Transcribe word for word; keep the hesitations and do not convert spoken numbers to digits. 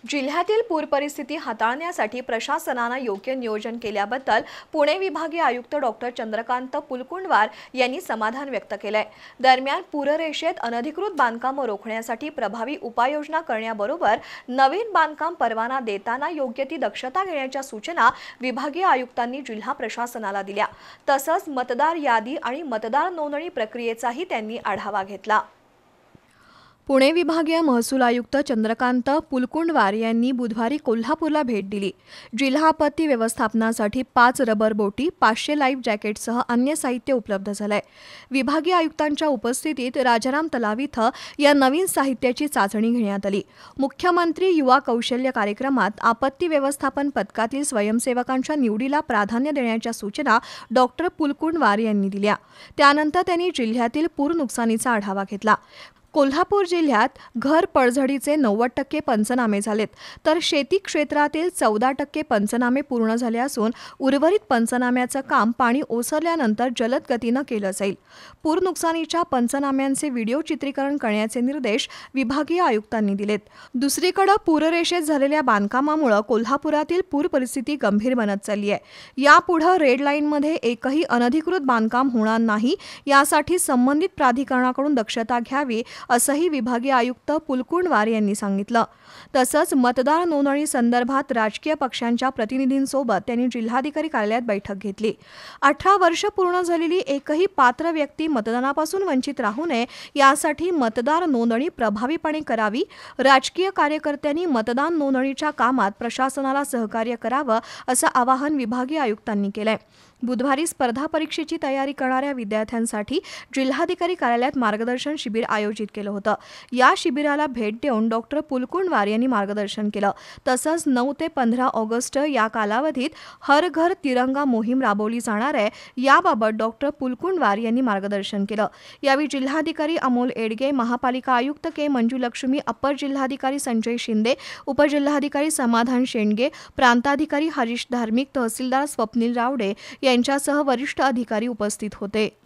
जिल्ह्यातील पूर परिस्थिती हाताळण्यासाठी प्रशासनाने योग्य नियोजन केल्याबद्दल पुणे विभागीय आयुक्त डॉक्टर चंद्रकांत पुलकुंडवार यांनी समाधान व्यक्त केले। दरम्यान पूररेषेत अनधिकृत बांधकाम रोखण्यासाठी प्रभावी उपाययोजना करण्याबरोबर नवीन बांधकाम परवाना देताना योग्य ती दक्षता घेण्याच्या सूचना विभागीय आयुक्तांनी जिल्हा प्रशासनाला दिल्या। तसंच मतदार यादी आणि मतदार नोंदणी प्रक्रियेचाही त्यांनी आढावा घेतला। पुणे विभागीय महसूल आयुक्त चंद्रकांत पुलकुंडवार यांनी बुधवारी कोल्हापूरला भेट दिली। जिल्हा आपत्ती व्यवस्थापनासाठी पाच रबर बोटी, पाचशे लाईफ जॅकेटसह अन्य साहित्य उपलब्ध झालंय। विभागीय आयुक्तांच्या उपस्थितीत राजाराम तलाव इथं या नवीन साहित्याची चाचणी घेण्यात आली। मुख्यमंत्री युवा कौशल्य कार्यक्रमात आपत्ती व्यवस्थापन पथकातील स्वयंसेवकांच्या निवडीला प्राधान्य देण्याच्या सूचना डॉक्टर पुलकुंडवार यांनी दिल्या। त्यानंतर त्यांनी जिल्ह्यातील पूर नुकसानीचा आढावा घेतला। कोल्हापूर जिल्ह्यात घर पडझडीचे नव्वद टक्के पंचनामे झालेत, तर शेती क्षेत्रातील चौदा टक्के पंचनामे पूर्ण झाले असून उर्वरित पंचनाम्याचं काम पाणी ओसरल्यानंतर जलद गतीनं केलं जाईल। पूर नुकसानीच्या पंचनाम्यांचे व्हिडिओ चित्रीकरण करण्याचे निर्देश विभागीय आयुक्तांनी दिलेत। दुसरीकडे पूररेषेत झालेल्या बांधकामामुळे कोल्हापुरातील पूर परिस्थिती गंभीर बनत चालली आहे। यापुढे रेड लाईनमध्ये एकही अनधिकृत बांधकाम होणार नाही, यासाठी संबंधित प्राधिकरणाकडून दक्षता घ्यावी असंही विभागीय आयुक्त पुलकुंडवार यांनी सांगितलं। तसंच मतदार नोंदणी संदर्भात राजकीय पक्षांच्या प्रतिनिधींसोबत त्यांनी जिल्हाधिकारी कार्यालयात बैठक घेतली। अठरा वर्ष पूर्ण झालेली एकही पात्र व्यक्ती मतदानापासून वंचित राहू नये, यासाठी मतदार नोंदणी प्रभावीपणे करावी। राजकीय कार्यकर्त्यांनी मतदान नोंदणीच्या कामात प्रशासनाला सहकार्य करावं असं आवाहन विभागीय आयुक्तांनी केलंय। बुधवारी स्पर्धा परीक्षेची तयारी करणाऱ्या विद्यार्थ्यांसाठी जिल्हाधिकारी कार्यालयात मार्गदर्शन शिबिर आयोजित केलं होतं। या शिबिराला भेट देऊन डॉक्टर पुलकुंडवार यांनी मार्गदर्शन केलं। तसंच नऊ ते पंधरा ऑगस्ट या कालावधीत हर घर तिरंगा मोहीम राबवली जाणार आहे, याबाबत डॉक्टर पुलकुंडवार यांनी मार्गदर्शन केलं। यावेळी जिल्हाधिकारी अमोल एडगे, महापालिका आयुक्त के मंजुलक्ष्मी, अप्पर जिल्हाधिकारी संजय शिंदे, उपजिल्हाधिकारी समाधान शेंडगे, प्रांताधिकारी हरीश धार्मिक, तहसीलदार स्वप्नील रावडे यांच्यासह वरिष्ठ अधिकारी उपस्थित होते।